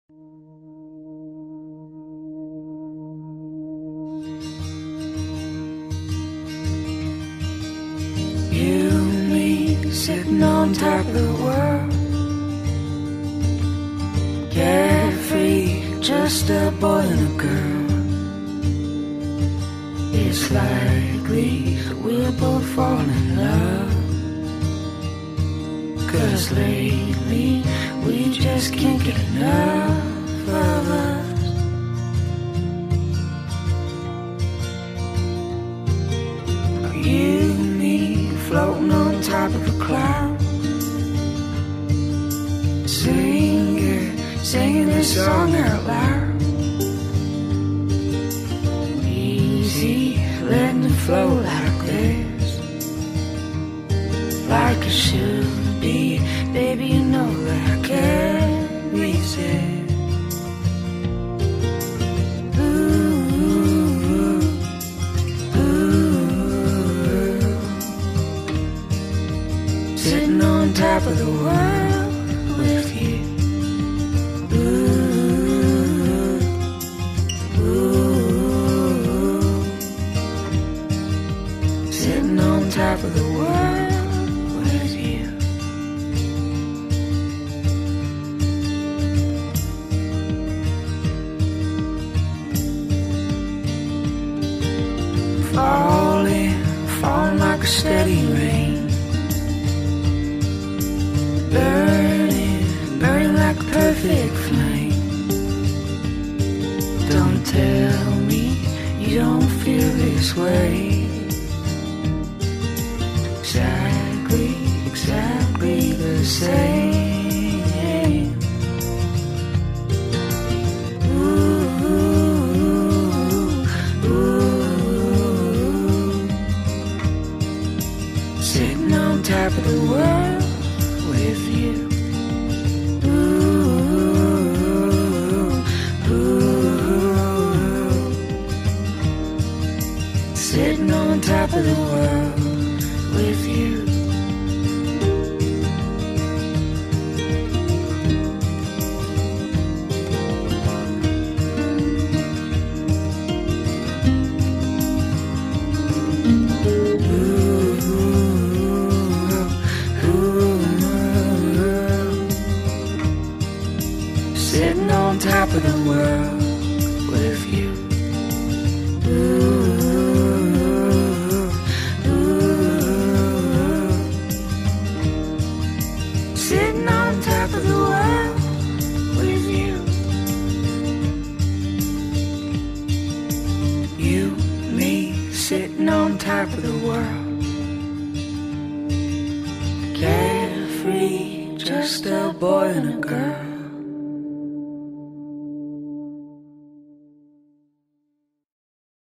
You and me sitting on top of the world, carefree, just a boy and a girl. It's likely we'll both fall in love, 'cause lately we just can't get enough of us. You and me floating on top of a cloud, singing this song out loud. Easy, letting it flow like this, like it should be. Baby, you know that I can't resist. Ooh, ooh, sitting on top of the world with you. Ooh, ooh, sitting on top of the world with you. Falling like a steady rain, burning like a perfect flame. Don't tell me you don't feel this way. Exactly the same. Sitting on top of the world with you. Ooh, ooh, sitting on top of the world with you. Sitting on top of the world with you. Ooh, ooh, sitting on top of the world with you. You, me, sitting on top of the world, carefree, just a boy and a girl.